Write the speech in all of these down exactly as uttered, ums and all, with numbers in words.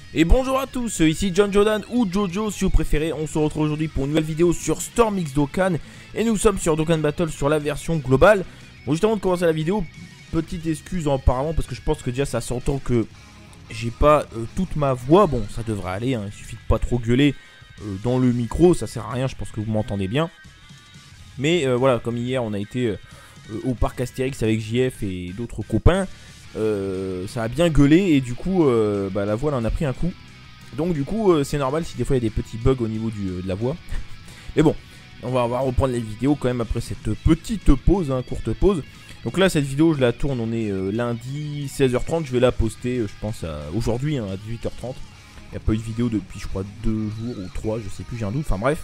Et bonjour à tous, ici John Jordan ou Jojo si vous préférez. On se retrouve aujourd'hui pour une nouvelle vidéo sur Storm X Dokkan. Et nous sommes sur Dokkan Battle sur la version globale. Bon, juste avant de commencer la vidéo, petite excuse apparemment parce que je pense que déjà ça s'entend que j'ai pas euh, toute ma voix. Bon, ça devrait aller, hein, il suffit de pas trop gueuler euh, dans le micro, ça sert à rien, je pense que vous m'entendez bien. Mais euh, voilà, comme hier on a été euh, au parc Astérix avec J F et d'autres copains. Euh, ça a bien gueulé et du coup euh, bah, la voix elle en a pris un coup. Donc du coup euh, c'est normal si des fois il y a des petits bugs au niveau du, euh, de la voix. Mais bon, on va, on va reprendre les vidéos quand même après cette petite pause, hein, courte pause. Donc là cette vidéo je la tourne, on est euh, lundi seize heures trente, je vais la poster euh, je pense à aujourd'hui hein, à dix-huit heures trente. Il n'y a pas eu de vidéo depuis je crois deux jours ou trois, je sais plus, j'ai un doute, enfin bref.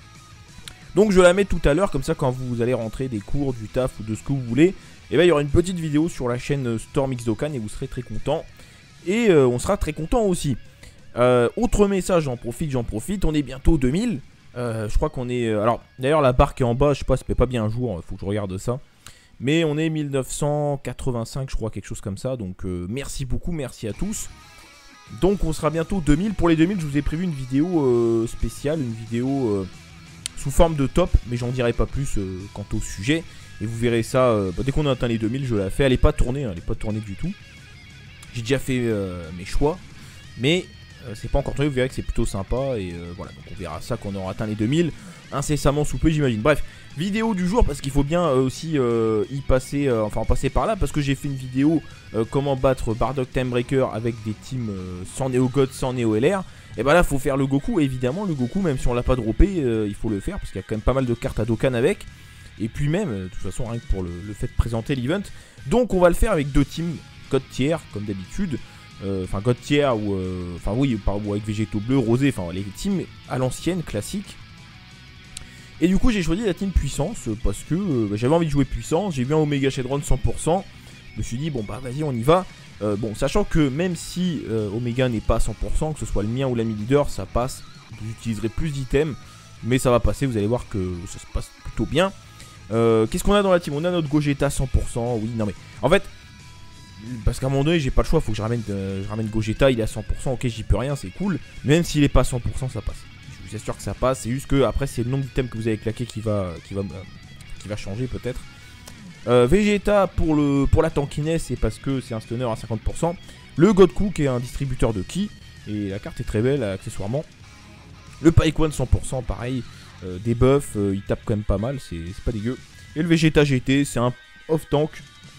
Donc je la mets tout à l'heure, comme ça quand vous allez rentrer des cours, du taf ou de ce que vous voulez, et bien il y aura une petite vidéo sur la chaîne Storm X Dokkan et vous serez très content. Et euh, on sera très content aussi. Euh, autre message, j'en profite, j'en profite, on est bientôt deux mille. Euh, je crois qu'on est... Euh, alors d'ailleurs la barre qui est en bas, je sais pas, ça fait pas bien un jour, il faut que je regarde ça. Mais on est mille neuf cent quatre-vingt-cinq, je crois, quelque chose comme ça. Donc euh, merci beaucoup, merci à tous. Donc on sera bientôt deux mille. Pour les deux mille, je vous ai prévu une vidéo euh, spéciale, une vidéo... Euh, sous forme de top, mais j'en dirai pas plus euh, quant au sujet. Et vous verrez ça, euh, bah, dès qu'on a atteint les deux mille, je la fais. Elle est pas tournée, hein, elle est pas tournée du tout. J'ai déjà fait euh, mes choix, mais euh, c'est pas encore tourné, vous verrez que c'est plutôt sympa. Et euh, voilà, donc on verra ça quand on aura atteint les deux mille, incessamment sous peu j'imagine. Bref, vidéo du jour, parce qu'il faut bien euh, aussi euh, y passer, euh, enfin en passer par là, parce que j'ai fait une vidéo euh, comment battre Bardock Timebreaker avec des teams euh, sans Neo God, sans Neo L R. Et bah là faut faire le Goku, et évidemment le Goku même si on l'a pas droppé, euh, il faut le faire parce qu'il y a quand même pas mal de cartes à Dokkan avec. Et puis même, euh, de toute façon rien que pour le, le fait de présenter l'event. Donc on va le faire avec deux teams God tier comme d'habitude. Enfin euh, God tier ou... Enfin euh, oui, par, ou avec Végétaux bleus, rosé, enfin les teams à l'ancienne, classique. Et du coup j'ai choisi la team puissance parce que euh, bah, j'avais envie de jouer puissance. J'ai vu un Omega Shenron cent pour cent. Je me suis dit bon bah vas-y on y va. Euh, bon, sachant que même si euh, Omega n'est pas à cent pour cent, que ce soit le mien ou l'ami leader, ça passe. J'utiliserai plus d'items, mais ça va passer, vous allez voir que ça se passe plutôt bien. Euh, Qu'est-ce qu'on a dans la team? On a notre Gogeta cent pour cent, oui, non mais... En fait, parce qu'à un moment donné, j'ai pas le choix, faut que je ramène, euh, je ramène Gogeta, il est à cent pour cent, ok, j'y peux rien, c'est cool. Même s'il est pas à cent pour cent, ça passe. Je vous assure que ça passe, c'est juste que après c'est le nombre d'items que vous avez claqué qui va, qui va, euh, qui va changer peut-être. Euh, Vegeta pour, le, pour la tankiness, c'est parce que c'est un stunner à cinquante pour cent. Le Godku qui est un distributeur de ki. Et la carte est très belle accessoirement. Le Paikwan cent pour cent pareil. Euh, des buffs, euh, il tape quand même pas mal, c'est pas dégueu. Et le Vegeta G T, c'est un off-tank.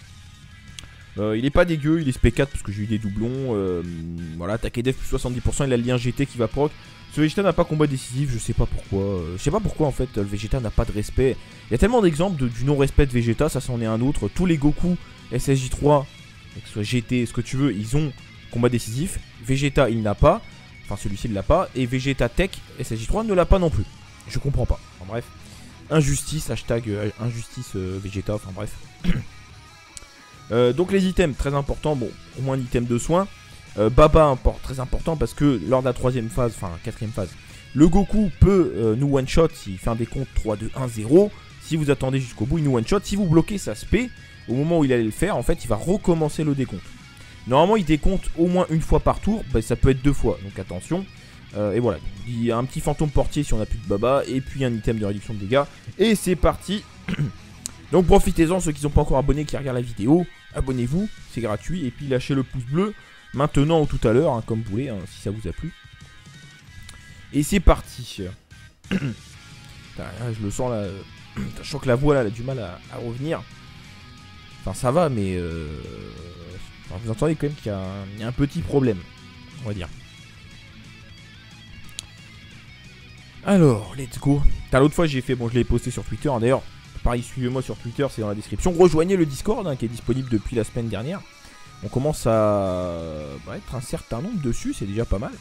Euh, il est pas dégueu, il est S P quatre parce que j'ai eu des doublons. Euh, voilà, attaque def plus soixante-dix pour cent, il a le lien G T qui va proc. Ce Vegeta n'a pas combat décisif, je sais pas pourquoi. Euh, je sais pas pourquoi en fait le Vegeta n'a pas de respect. Il y a tellement d'exemples de, du non-respect de Vegeta, ça c'en est un autre. Tous les Goku S S J trois, que ce soit G T, ce que tu veux, ils ont combat décisif. Vegeta il n'a pas, enfin celui-ci il l'a pas. Et Vegeta Tech S S J trois ne l'a pas non plus. Je comprends pas. Enfin bref. Injustice, hashtag euh, injustice euh, Vegeta, enfin bref. euh, donc les items, très importants. Bon, au moins un item de soin. Euh, Baba, import, très important parce que lors de la troisième phase, enfin quatrième phase, le Goku peut euh, nous one-shot s'il fait un décompte trois, deux, un, zéro. Si vous attendez jusqu'au bout, il nous one-shot. Si vous bloquez sa spé, au moment où il allait le faire, en fait, il va recommencer le décompte. Normalement, il décompte au moins une fois par tour. Bah, ça peut être deux fois, donc attention. Euh, et voilà, il y a un petit fantôme portier si on n'a plus de Baba. Et puis un item de réduction de dégâts. Et c'est parti. Donc profitez-en, ceux qui ne sont pas encore abonnés, qui regardent la vidéo. Abonnez-vous, c'est gratuit. Et puis lâchez le pouce bleu. Maintenant ou tout à l'heure, hein, comme vous voulez, hein, si ça vous a plu. Et c'est parti. Putain, je le sens là. Je sens que la voix là, elle a du mal à, à revenir. Enfin, ça va, mais euh... enfin, vous entendez quand même qu'il y, y a un petit problème, on va dire. Alors, let's go. L'autre fois, j'ai fait, bon, je l'ai posté sur Twitter. Hein, d'ailleurs, pareil, suivez-moi sur Twitter, c'est dans la description. Rejoignez le Discord hein, qui est disponible depuis la semaine dernière. On commence à bah, être un certain nombre dessus, c'est déjà pas mal.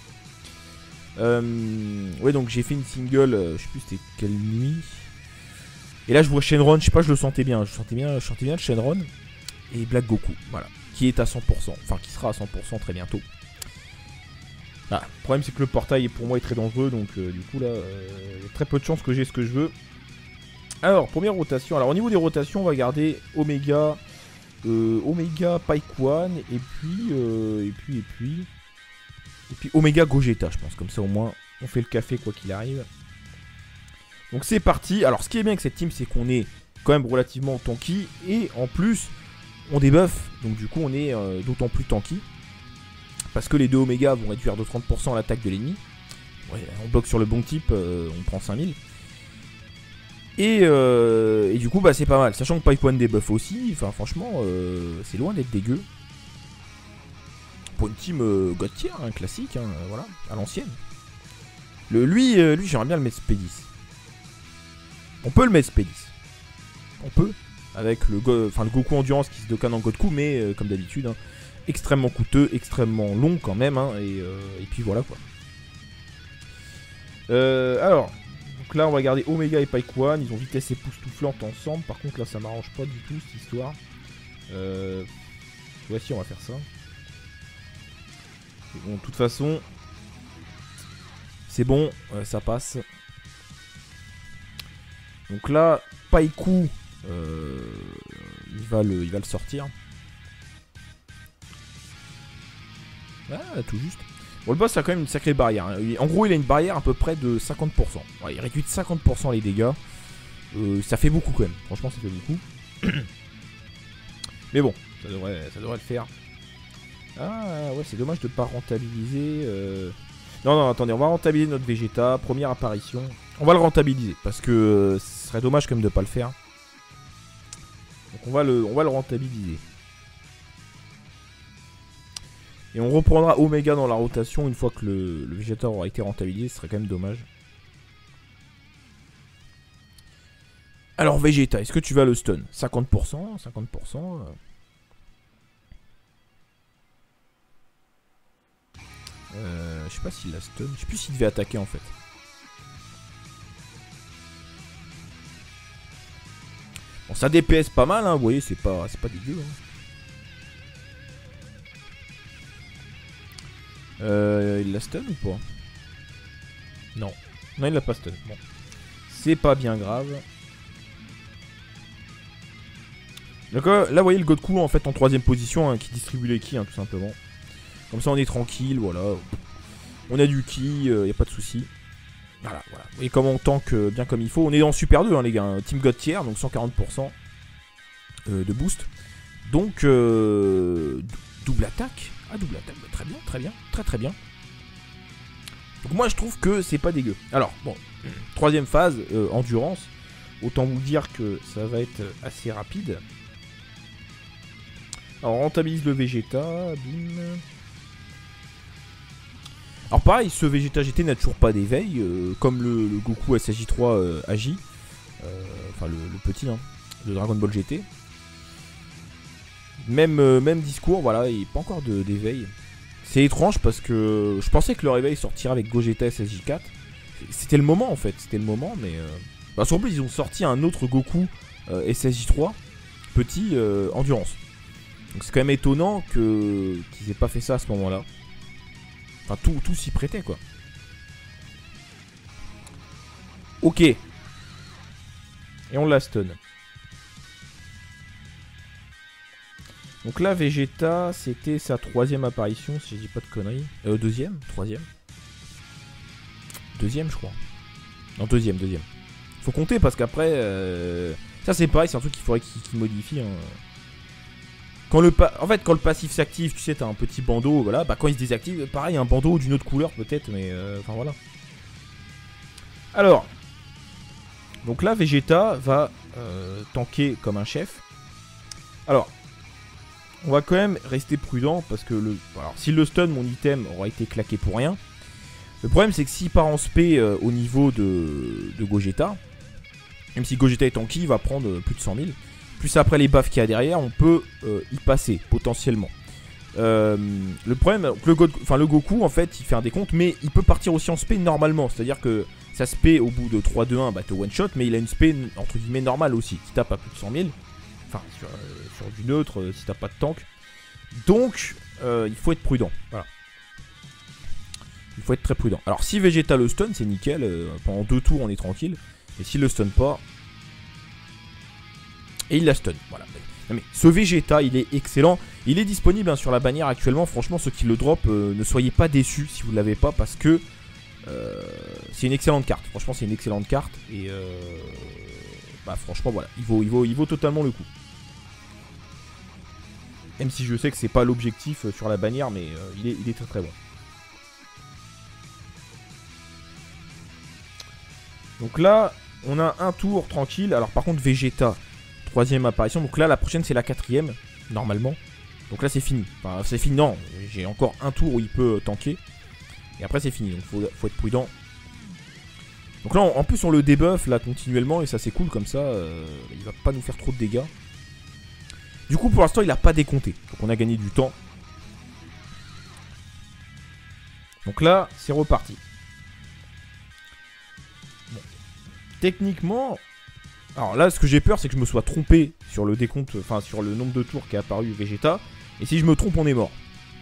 Euh, ouais, donc j'ai fait une single, euh, je sais plus c'était quelle nuit. Et là je vois Shenron, je sais pas, je le sentais bien, je sentais bien, je sentais bien le Shenron. Et Black Goku, voilà, qui est à cent pour cent, enfin qui sera à cent pour cent très bientôt. Ah, le problème c'est que le portail pour moi est très dangereux, donc euh, du coup là, euh, il y a très peu de chances que j'ai ce que je veux. Alors, première rotation, alors au niveau des rotations, on va garder Omega... Euh, Omega, Paikwan, et puis, euh, et puis, et puis... Et puis Omega Gogeta, je pense. Comme ça, au moins, on fait le café quoi qu'il arrive. Donc c'est parti. Alors ce qui est bien avec cette team, c'est qu'on est quand même relativement tanky. Et en plus, on débuffe. Donc du coup, on est euh, d'autant plus tanky. Parce que les deux Omega vont réduire de trente pour cent l'attaque de l'ennemi. Ouais, on bloque sur le bon type, euh, on prend cinq mille. Et, euh, et du coup, bah, c'est pas mal. Sachant que Pipe One débuff aussi. Enfin, franchement, euh, c'est loin d'être dégueu. Pour une team euh, God tier, hein, classique, hein, voilà, à l'ancienne. Le, lui, euh, lui j'aimerais bien le mettre S P dix. On peut le mettre S P dix. On peut. Avec le, go le Goku Endurance qui se docane en Godku, mais euh, comme d'habitude, hein, extrêmement coûteux, extrêmement long quand même. Hein, et, euh, et puis voilà quoi. Euh, alors, donc là on va garder Omega et Pike One. Ils ont vitesse époustouflante ensemble. Par contre là ça m'arrange pas du tout cette histoire. Euh, voici, on va faire ça. Bon, de toute façon, c'est bon, euh, ça passe. Donc là, Paiku, euh, il, va le, il va le sortir. Ah, tout juste. Bon, le boss a quand même une sacrée barrière. Hein. En gros, il a une barrière à peu près de cinquante pour cent. Ouais, il réduit de cinquante pour cent les dégâts. Euh, ça fait beaucoup quand même. Franchement, ça fait beaucoup. Mais bon, ça devrait, ça devrait le faire. Ah ouais, c'est dommage de ne pas rentabiliser. Euh... Non, non, attendez, on va rentabiliser notre Vegeta. Première apparition. On va le rentabiliser parce que euh, ce serait dommage quand même de ne pas le faire. Donc on va le, on va le rentabiliser. Et on reprendra Omega dans la rotation une fois que le, le Vegeta aura été rentabilisé. Ce serait quand même dommage. Alors Vegeta, est-ce que tu vas le stun? cinquante pour cent, cinquante pour cent. Euh... Euh, je sais pas s'il la stun. Je sais plus s'il devait attaquer en fait. Bon, ça D P S pas mal, hein. Vous voyez, c'est pas, c'est pas dégueu. Hein. Euh, il la stun ou pas? Non. Non, il l'a pas stun. Bon. C'est pas bien grave. Donc euh, là, vous voyez le Godku en fait en troisième position hein, qui distribue les ki, hein, tout simplement. Comme ça on est tranquille, voilà. On a du ki, il euh, n'y a pas de souci. Voilà, voilà. Et comme on tank euh, bien comme il faut. On est en Super deux, hein, les gars. Hein. Team God tier, donc cent quarante pour cent euh, de boost. Donc, euh, double attaque. Ah, double attaque, bah, très bien, très bien, très très bien. Donc moi je trouve que c'est pas dégueu. Alors, bon, troisième phase, euh, endurance. Autant vous dire que ça va être assez rapide. Alors, on rentabilise le Vegeta, bim. Alors pareil, ce Vegeta G T n'a toujours pas d'éveil, euh, comme le, le Goku S S J trois euh, agit. Euh, enfin le, le petit, hein, de Dragon Ball G T. Même, euh, même discours, voilà, il n'y a pas encore d'éveil. C'est étrange parce que je pensais que le réveil sortirait avec Gogeta S S J quatre. C'était le moment en fait, c'était le moment, mais... Euh... Bah, en plus, ils ont sorti un autre Goku euh, S S J trois, petit, euh, endurance. Donc c'est quand même étonnant que qu'ils aient pas fait ça à ce moment-là. Enfin, tout, tout s'y prêtait, quoi. Ok. Et on la stun. Donc là, Vegeta, c'était sa troisième apparition, si je dis pas de conneries. Euh, deuxième, troisième. Deuxième, je crois. Non, deuxième, deuxième. Faut compter parce qu'après... Euh... Ça, c'est pareil, c'est un truc qu'il faudrait qu'il qu'il modifie, hein. Quand le pa... En fait, quand le passif s'active, tu sais, t'as un petit bandeau, voilà. Bah, quand il se désactive, pareil, un bandeau d'une autre couleur, peut-être, mais... Euh... Enfin, voilà. Alors. Donc là, Vegeta va euh, tanker comme un chef. Alors. On va quand même rester prudent, parce que le... Alors, s'il le stun, mon item aura été claqué pour rien. Le problème, c'est que s'il part en spé euh, au niveau de... de Gogeta, même si Gogeta est tanky, il va prendre plus de cent mille. Plus après les buffs qu'il y a derrière, on peut euh, y passer, potentiellement. Euh, le problème, le, Go enfin, le Goku, en fait, il fait un décompte, mais il peut partir aussi en spé normalement. C'est-à-dire que ça spé au bout de trois deux un, bah te one-shot, mais il a une spé, entre guillemets, normale aussi, qui tape à plus de cent mille. Enfin, sur, euh, sur du neutre, euh, si t'as pas de tank. Donc, euh, il faut être prudent. Voilà. Il faut être très prudent. Alors, si Vegeta le stun, c'est nickel. Euh, pendant deux tours, on est tranquille. Et s'il le stun pas... Et il la stun, voilà. Non mais ce Vegeta, il est excellent. Il est disponible hein, sur la bannière actuellement. Franchement, ceux qui le drop, euh, ne soyez pas déçus si vous ne l'avez pas parce que euh, c'est une excellente carte. Franchement, c'est une excellente carte. Et euh, bah franchement, voilà, il vaut, il, vaut, il vaut totalement le coup. Même si je sais que c'est pas l'objectif euh, sur la bannière, mais euh, il, est, il est très très bon. Donc là, on a un tour tranquille. Alors par contre, Vegeta, troisième apparition. Donc là, la prochaine, c'est la quatrième, normalement. Donc là, c'est fini. Enfin, c'est fini, non. J'ai encore un tour où il peut tanker. Et après, c'est fini. Donc faut, faut être prudent. Donc là, en plus, on le débuff là continuellement. Et ça, c'est cool comme ça. Euh, il va pas nous faire trop de dégâts. Du coup, pour l'instant, il n'a pas décompté. Donc on a gagné du temps. Donc là, c'est reparti. Bon. Techniquement... Alors là, ce que j'ai peur, c'est que je me sois trompé sur le décompte, enfin sur le nombre de tours qui a apparu Vegeta. Et si je me trompe, on est mort.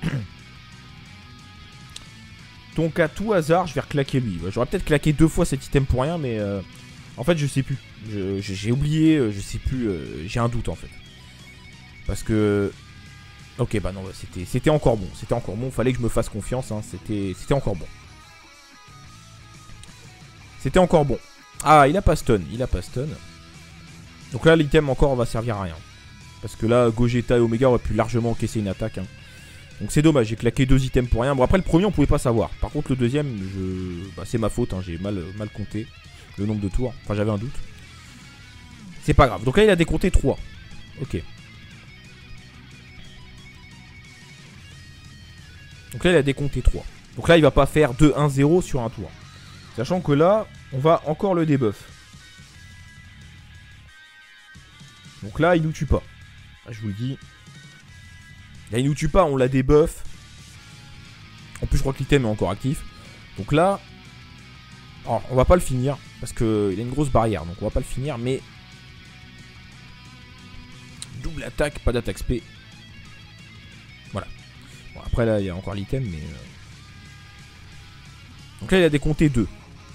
Donc à tout hasard, je vais reclaquer lui. J'aurais peut-être claqué deux fois cet item pour rien, mais euh, en fait, je sais plus. J'ai oublié, je sais plus, euh, j'ai un doute en fait. Parce que... Ok, bah non, c'était encore bon. C'était encore bon, fallait que je me fasse confiance, hein. C'était encore bon. C'était encore bon. Ah, il a pas stun, il a pas stun. Donc là, l'item encore va servir à rien. Parce que là, Gogeta et Omega auraient pu largement encaisser une attaque. Hein. Donc c'est dommage, j'ai claqué deux items pour rien. Bon, après, le premier, on pouvait pas savoir. Par contre, le deuxième, je... bah, c'est ma faute. Hein. J'ai mal, mal compté le nombre de tours. Enfin, j'avais un doute. C'est pas grave. Donc là, il a décompté trois. Ok. Donc là, il a décompté trois. Donc là, il va pas faire deux un zéro sur un tour. Sachant que là, on va encore le debuff. Donc là, il nous tue pas. Je vous le dis. Là, il nous tue pas, on la debuff. En plus, je crois que l'item est encore actif. Donc là, alors, on va pas le finir. Parce qu'il a une grosse barrière. Donc on va pas le finir. Mais double attaque, pas d'attaque spé. Voilà. Bon, après, là, il y a encore l'item. Mais euh... donc là, il a décompté deux.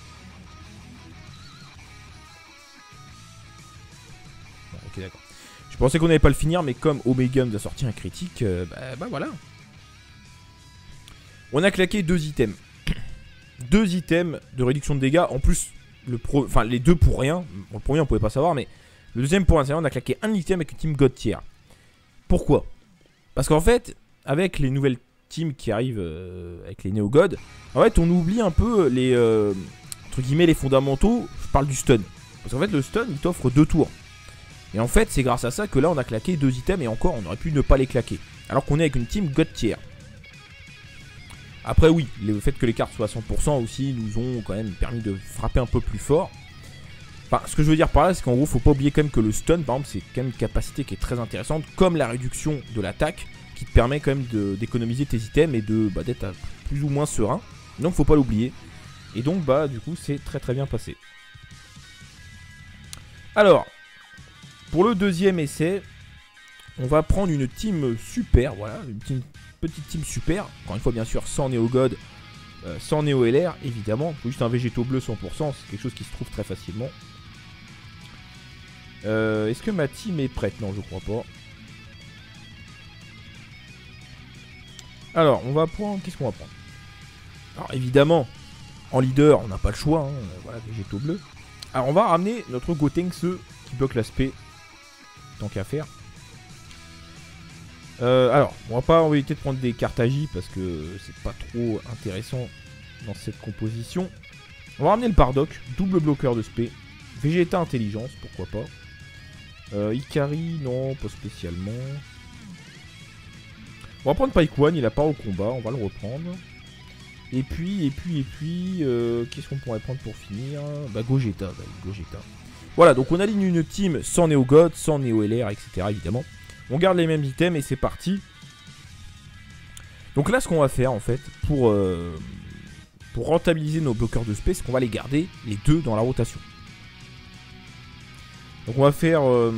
Ok, d'accord. Je pensais qu'on n'allait pas le finir, mais comme Omega nous a sorti un critique, euh, bah, bah voilà. On a claqué deux items. Deux items de réduction de dégâts. En plus, le pro... enfin, les deux pour rien. Bon, le premier, on pouvait pas savoir, mais le deuxième pour rien, on a claqué un item avec une team God tier. Pourquoi? Parce qu'en fait, avec les nouvelles teams qui arrivent euh, avec les Neo God, en fait, on oublie un peu les, euh, entre guillemets, les fondamentaux. Je parle du stun. Parce qu'en fait, le stun, il t'offre deux tours. Et en fait, c'est grâce à ça que là, on a claqué deux items et encore, on aurait pu ne pas les claquer. Alors qu'on est avec une team God tier. Après, oui, le fait que les cartes soient à cent pour cent aussi nous ont quand même permis de frapper un peu plus fort. Enfin, ce que je veux dire par là, c'est qu'en gros, faut pas oublier quand même que le stun, par exemple, c'est quand même une capacité qui est très intéressante, comme la réduction de l'attaque, qui te permet quand même d'économiser tes items et de bah, d'être plus ou moins serein. Donc, faut pas l'oublier. Et donc, bah, du coup, c'est très très bien passé. Alors... pour le deuxième essai, on va prendre une team super, voilà, une team, petite team super. Encore une fois, bien sûr, sans Neo God, euh, sans Neo L R, évidemment. Il faut juste un végétaux bleu cent pour cent, c'est quelque chose qui se trouve très facilement. Euh, Est-ce que ma team est prête? Non, je crois pas. Alors, on va prendre... qu'est-ce qu'on va prendre? Alors, évidemment, en leader, on n'a pas le choix, hein, voilà, végétaux bleus. Alors, on va ramener notre Gotenks qui bloque l'aspect. Tant qu'à faire. Euh, alors, on va pas éviter de prendre des cartes Agi parce que c'est pas trop intéressant dans cette composition. On va ramener le Bardock, double bloqueur de spé. Vegeta intelligence, pourquoi pas. Euh, Ikari, non, pas spécialement. On va prendre Paikwan, il a pas au combat, on va le reprendre. Et puis, et puis, et puis, euh, qu'est-ce qu'on pourrait prendre pour finir? Bah, Gogeta, bah, Gogeta. Voilà, donc on aligne une team sans Neo God, sans Neo L R, et cetera. Évidemment. On garde les mêmes items et c'est parti. Donc là, ce qu'on va faire, en fait, pour, euh, pour rentabiliser nos bloqueurs de spé, c'est qu'on va les garder, les deux, dans la rotation. Donc on va faire... Euh...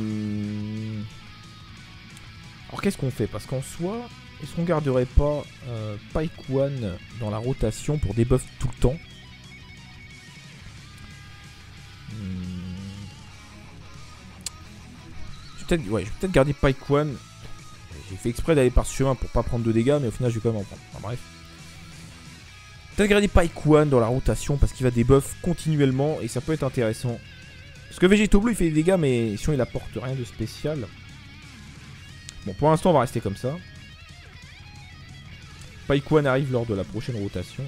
Alors qu'est-ce qu'on fait? Parce qu'en soi, est-ce qu'on garderait pas euh, Paikwan dans la rotation pour debuff tout le temps? peut-être ouais, peut garder Pike One. J'ai fait exprès d'aller par ce chemin pour pas prendre de dégâts, mais au final je vais quand même en prendre. Enfin, bref. Peut-être garder Pike One dans la rotation parce qu'il va débuff continuellement et ça peut être intéressant. Parce que Végéto Bleu il fait des dégâts, mais sinon il apporte rien de spécial. Bon, pour l'instant on va rester comme ça. Pike One arrive lors de la prochaine rotation.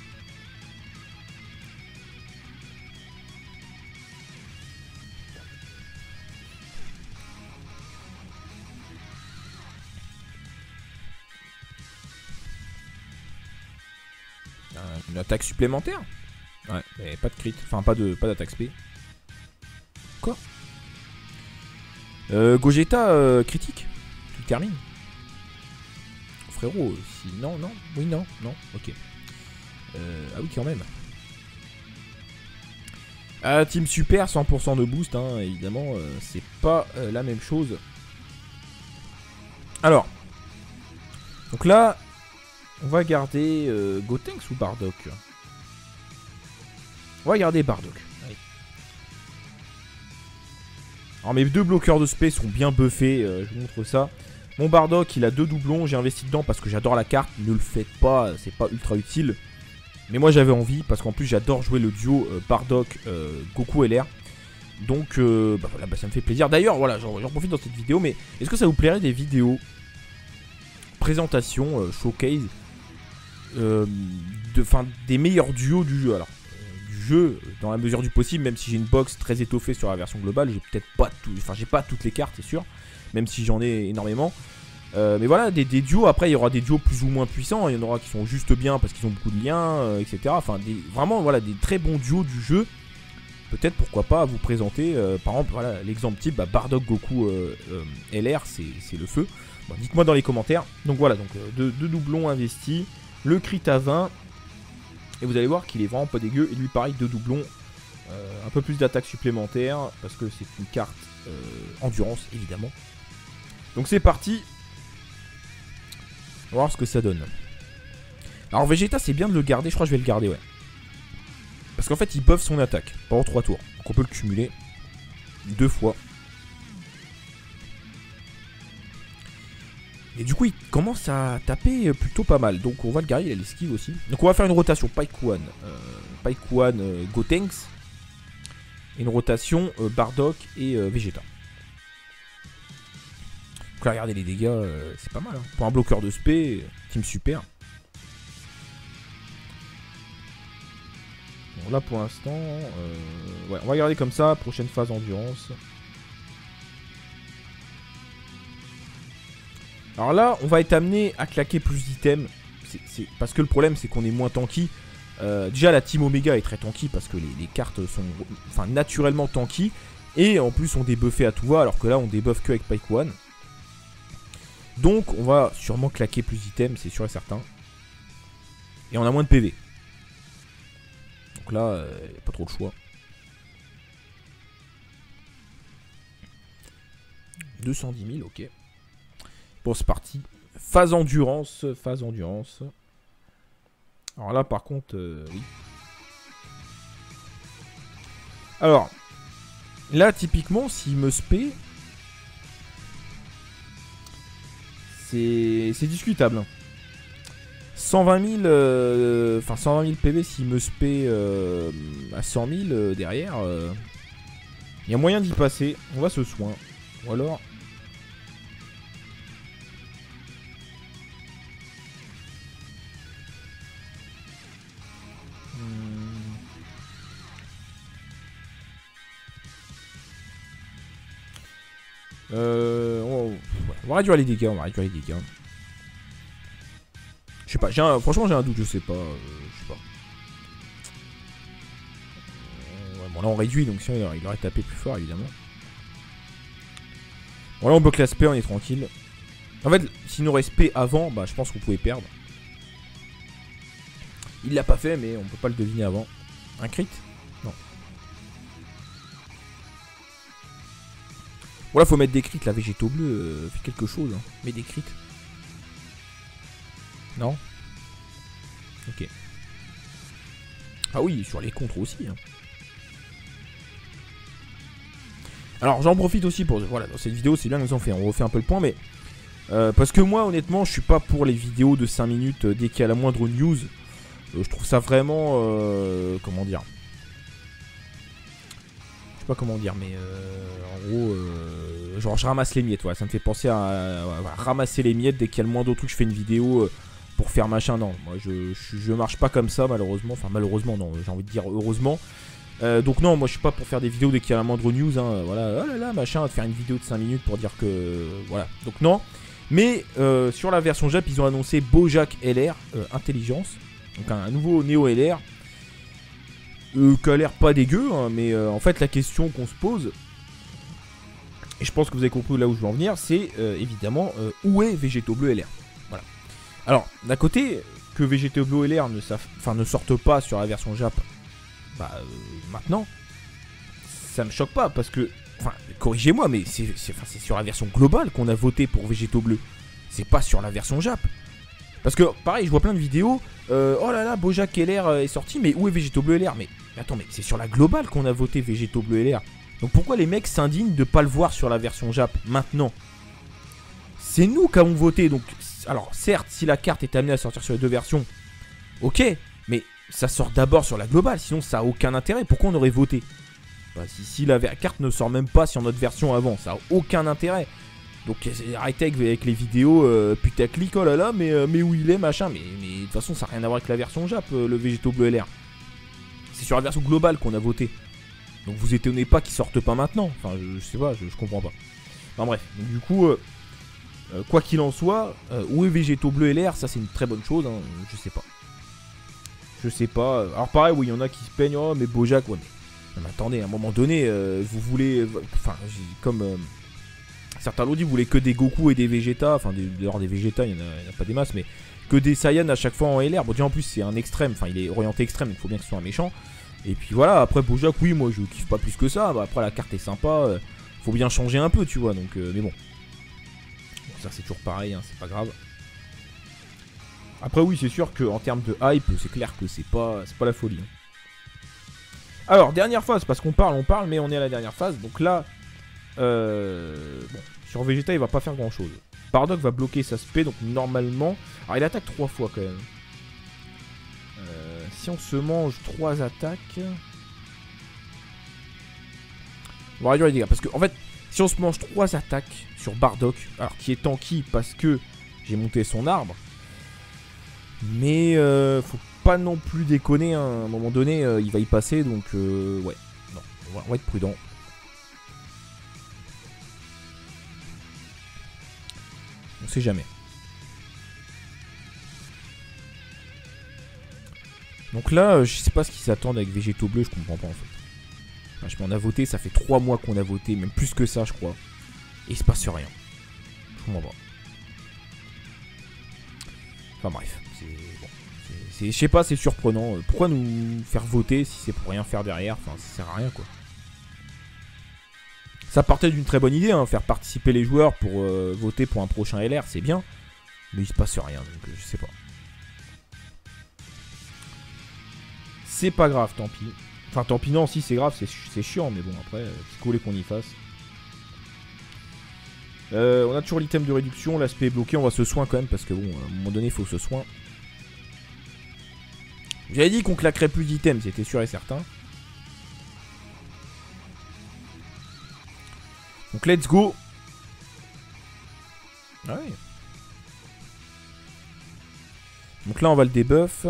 Une attaque supplémentaire? Ouais, mais pas de crit. Enfin, pas de pas d'attaque spé. Quoi? euh, Gogeta euh, critique. Tu termines. Frérot, si. Non, non. Oui, non, non. Ok. Euh, ah oui, quand même. Ah, Team Super, cent pour cent de boost, hein, évidemment. Euh, c'est pas euh, la même chose. Alors. Donc là. On va garder euh, Gotenks ou Bardock? On va garder Bardock. Allez. Alors mes deux bloqueurs de spé sont bien buffés, euh, je vous montre ça. Mon Bardock il a deux doublons, j'ai investi dedans parce que j'adore la carte. Ne le faites pas, c'est pas ultra utile. Mais moi j'avais envie parce qu'en plus j'adore jouer le duo euh, Bardock euh, Goku L R. Donc euh, bah, voilà, bah, ça me fait plaisir. D'ailleurs voilà, j'en profite dans cette vidéo, mais est-ce que ça vous plairait des vidéos présentation, euh, showcase Euh, de, fin, des meilleurs duos du jeu. Alors, euh, du jeu, dans la mesure du possible, même si j'ai une box très étoffée sur la version globale, j'ai peut-être pas tout, enfin j'ai pas toutes les cartes, c'est sûr, même si j'en ai énormément. Euh, mais voilà, des, des duos, après il y aura des duos plus ou moins puissants, il y en aura qui sont juste bien parce qu'ils ont beaucoup de liens, euh, et cetera. Enfin, des, vraiment, voilà, des très bons duos du jeu. Peut-être, pourquoi pas, vous présenter, euh, par exemple, voilà, l'exemple type, bah, Bardock Goku euh, euh, L R, c'est le feu. Bon, dites-moi dans les commentaires. Donc voilà, donc euh, deux, deux doublons investis. Le crit à vingt. Et vous allez voir qu'il est vraiment pas dégueu. Et lui pareil, deux doublons. Euh, un peu plus d'attaque supplémentaire. Parce que c'est une carte euh, endurance évidemment. Donc c'est parti. On va voir ce que ça donne. Alors Vegeta c'est bien de le garder. Je crois que je vais le garder, ouais. Parce qu'en fait il buff son attaque pendant trois tours. Donc on peut le cumuler deux fois. Et du coup, il commence à taper plutôt pas mal. Donc, on va le garder. Il a l'esquive aussi. Donc, on va faire une rotation Pike One, euh, Pike One, euh, Gotenks. Et une rotation euh, Bardock et euh, Vegeta. Donc, là, regardez les dégâts. Euh, c'est pas mal. Hein. Pour un bloqueur de spé, Team Super. Bon, là, pour l'instant, euh, ouais, on va garder comme ça. Prochaine phase endurance. Alors là, on va être amené à claquer plus d'items. C'est parce que le problème, c'est qu'on est moins tanky. Euh, déjà, la Team Omega est très tanky parce que les, les cartes sont enfin, naturellement tanky. Et en plus, on débuffait à tout va, alors que là, on débuffe que avec Pike One. Donc, on va sûrement claquer plus d'items, c'est sûr et certain. Et on a moins de P V. Donc là, euh, pas trop de choix. deux cent dix mille, ok. Bon, c'est parti. Phase endurance. Phase endurance. Alors là, par contre, euh, oui. Alors, là, typiquement, s'il me spé, c'est discutable. cent vingt mille, euh, enfin cent vingt mille P V s'il me spé euh, à cent mille euh, derrière. Il euh, y a moyen d'y passer. On va se soin. Ou alors... Euh, on, on va réduire les dégâts, on va réduire les dégâts. Je sais pas, un, franchement j'ai un doute, je sais pas, euh, je sais pas. Euh, ouais, bon là on réduit, donc sinon il aurait, il aurait tapé plus fort évidemment. Bon là on bloque l'aspect, on est tranquille. En fait, s'il nous reste P avant, bah je pense qu'on pouvait perdre. Il l'a pas fait, mais on peut pas le deviner avant. Un crit? Non. Bon là faut mettre des crits, la Végéto Bleu euh, fait quelque chose, hein. Mets des crits. Non. Ok. Ah oui, sur les contres aussi. Hein. Alors j'en profite aussi pour... Voilà, dans cette vidéo, c'est bien que nous en fait, on refait un peu le point, mais... Euh, parce que moi, honnêtement, je suis pas pour les vidéos de cinq minutes euh, dès qu'il y a la moindre news. Euh, je trouve ça vraiment... Euh, comment dire... Je sais pas comment dire, mais... Euh, en gros... Euh, genre, je ramasse les miettes, voilà. Ça me fait penser à, à, à ramasser les miettes dès qu'il y a le moindre truc. Je fais une vidéo euh, pour faire machin. Non, moi, je, je, je marche pas comme ça, malheureusement. Enfin, malheureusement, non. J'ai envie de dire heureusement. Euh, donc non, moi je suis pas pour faire des vidéos dès qu'il y a la moindre news, hein, voilà, oh là là, machin, de faire une vidéo de cinq minutes pour dire que, euh, voilà, donc non. Mais euh, sur la version Jap, ils ont annoncé Bojack L R euh, Intelligence, donc un, un nouveau Neo L R, euh, qui a l'air pas dégueu, hein, mais euh, en fait la question qu'on se pose, et je pense que vous avez compris là où je veux en venir, c'est euh, évidemment euh, où est Végéto Bleu L R. Voilà. Alors, d'un côté, que Végéto Bleu L R ne, enfin, ne sorte pas sur la version Jap, bah euh, maintenant, ça me choque pas parce que, enfin, corrigez-moi, mais c'est enfin, sur la version globale qu'on a voté pour Végéto Bleu. C'est pas sur la version Jap. Parce que, pareil, je vois plein de vidéos, euh, oh là là, Bojack L R est sorti, mais où est Végéto Bleu L R? Mais attends, mais c'est sur la globale qu'on a voté Végéto Bleu L R. Donc pourquoi les mecs s'indignent de pas le voir sur la version Jap maintenant? C'est nous qui avons voté, donc, alors certes, si la carte est amenée à sortir sur les deux versions, ok, mais ça sort d'abord sur la globale, sinon ça a aucun intérêt. Pourquoi on aurait voté? Bah, si, si la carte ne sort même pas sur notre version avant, ça a aucun intérêt. Donc arrêtez avec, avec les vidéos euh, putaclic, oh là là, mais, euh, mais où il est, machin. Mais, mais de toute façon, ça n'a rien à voir avec la version Jap, euh, le Végéto Bleu L R. C'est sur la version globale qu'on a voté. Donc vous étonnez pas qu'il sorte pas maintenant. Enfin, je, je sais pas, je, je comprends pas. Enfin bref, donc du coup, euh, euh, quoi qu'il en soit, euh, où est Végéto Bleu L R, ça c'est une très bonne chose, hein, je sais pas. Je sais pas. Alors pareil, oui, il y en a qui se plaignent. Oh, mais Bojack, ouais, mais... mais attendez, à un moment donné, euh, vous voulez... Enfin, comme... Euh, certains l'ont dit, vous voulez que des Goku et des Vegeta. Enfin, dehors des Vegeta, il n'y en, en a pas des masses, mais... Que des Saiyan à chaque fois en L R. Bon, déjà, en plus, c'est un extrême. Enfin, il est orienté extrême, donc il faut bien que ce soit un méchant. Et puis voilà, après Bojack, oui, moi, je kiffe pas plus que ça. Bah, après, la carte est sympa. Euh, faut bien changer un peu, tu vois. Donc, euh, mais bon. Bon, ça, c'est toujours pareil, hein, c'est pas grave. Après oui, c'est sûr qu'en termes de hype, c'est clair que c'est pas, c'est pas la folie. Alors, dernière phase, parce qu'on parle, on parle, mais on est à la dernière phase. Donc là, euh, bon, sur Vegeta, il va pas faire grand chose. Bardock va bloquer sa spé, donc normalement... Alors il attaque trois fois quand même. Euh, si on se mange trois attaques... On va réduire les dégâts, parce que en fait, si on se mange trois attaques sur Bardock, alors qui est tanky parce que j'ai monté son arbre, mais euh, faut pas non plus déconner, hein. À un moment donné, euh, il va y passer, donc euh, ouais, non, on va, on va être prudent. On sait jamais. Donc là, euh, je sais pas ce qu'ils s'attendent avec Végéto Bleu, je comprends pas en fait. Franchement, on a voté, ça fait trois mois qu'on a voté, même plus que ça, je crois. Et il se passe rien. Je comprends pas. Enfin bref, c'est bon. Je sais pas, c'est surprenant. Pourquoi nous faire voter si c'est pour rien faire derrière? Enfin, ça sert à rien quoi. Ça partait d'une très bonne idée, hein, faire participer les joueurs pour euh, voter pour un prochain L R, c'est bien. Mais il se passe rien, donc euh, je sais pas. C'est pas grave, tant pis. Enfin, tant pis, non, si c'est grave, c'est chiant, mais bon, après, euh, qu'est-ce que vous voulez qu'on y fasse? euh, On a toujours l'item de réduction, l'aspect est bloqué, on va se soin quand même, parce que bon, à un moment donné, il faut se soin. J'avais dit qu'on claquerait plus d'items, c'était sûr et certain. Donc, let's go. Ah ouais. Donc là, on va le debuff.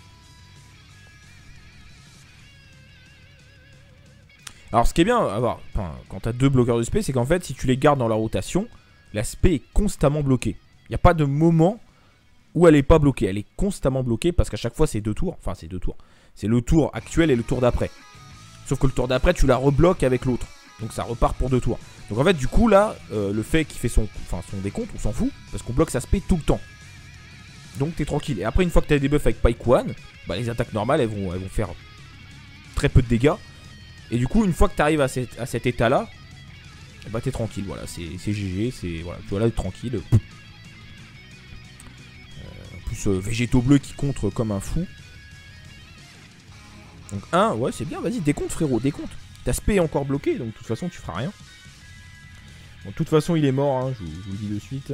Alors ce qui est bien, avoir, enfin, quand tu as deux bloqueurs de spé, c'est qu'en fait si tu les gardes dans la rotation, la spé est constamment bloquée. Il n'y a pas de moment où elle n'est pas bloquée. Elle est constamment bloquée parce qu'à chaque fois c'est deux tours. Enfin c'est deux tours. C'est le tour actuel et le tour d'après. Sauf que le tour d'après tu la rebloques avec l'autre. Donc ça repart pour deux tours. Donc en fait du coup là, euh, le fait qu'il fait son, enfin, son décompte, on s'en fout. Parce qu'on bloque sa spé tout le temps. Donc t'es tranquille. Et après une fois que tu as des buffs avec Paikuan, bah, les attaques normales elles vont, elles vont faire très peu de dégâts. Et du coup, une fois que tu arrives à, cet, à cet état-là, bah t'es tranquille, voilà, c'est G G, c'est voilà, tu vois là, tranquille. Euh, en plus, euh, Végéto Bleu qui contre comme un fou. Donc un, ouais, c'est bien, vas-y, décompte frérot, décompte. Ta spé est encore bloquée, donc de toute façon, tu feras rien. Bon, de toute façon, il est mort, hein, je, vous, je vous le dis de suite.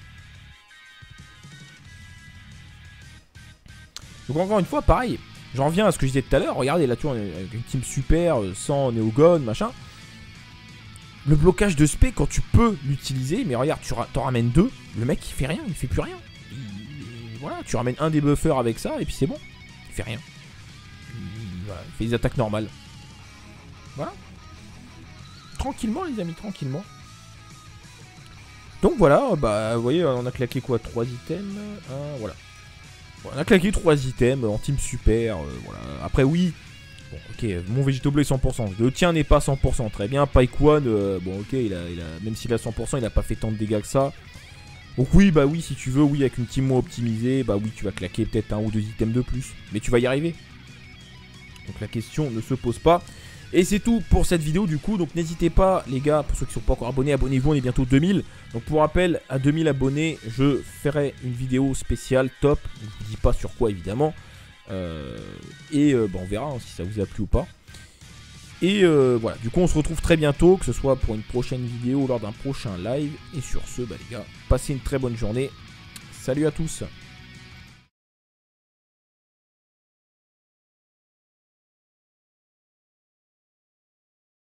Donc encore une fois, pareil, j'en reviens à ce que je disais tout à l'heure. Regardez, là, tu vois, avec une team super, sans néogone, machin. Le blocage de spé, quand tu peux l'utiliser, mais regarde, tu t'en ramènes deux, le mec, il fait rien, il fait plus rien. Il, il, voilà, tu ramènes un des buffers avec ça, et puis c'est bon. Il fait rien. Il, voilà, il fait des attaques normales. Voilà. Tranquillement, les amis, tranquillement. Donc voilà, bah, vous voyez, on a claqué quoi, trois items, un, voilà. On a claqué trois items en team super, euh, voilà. Après oui, bon ok, mon Végétobleu est cent pour cent. Le tien n'est pas cent pour cent, très bien. Paikwan, euh, bon ok, il a, il a, même s'il a cent pour cent, il n'a pas fait tant de dégâts que ça. Donc oui, bah oui, si tu veux, oui, avec une team moins optimisée, bah oui, tu vas claquer peut-être un ou deux items de plus. Mais tu vas y arriver. Donc la question ne se pose pas. Et c'est tout pour cette vidéo du coup, donc n'hésitez pas les gars, pour ceux qui ne sont pas encore abonnés, abonnez-vous, on est bientôt deux mille. Donc pour rappel, à deux mille abonnés, je ferai une vidéo spéciale top, je ne vous dis pas sur quoi évidemment. Euh, et euh, bah, on verra hein, si ça vous a plu ou pas. Et euh, voilà, du coup on se retrouve très bientôt, que ce soit pour une prochaine vidéo ou lors d'un prochain live. Et sur ce, bah les gars, passez une très bonne journée. Salut à tous.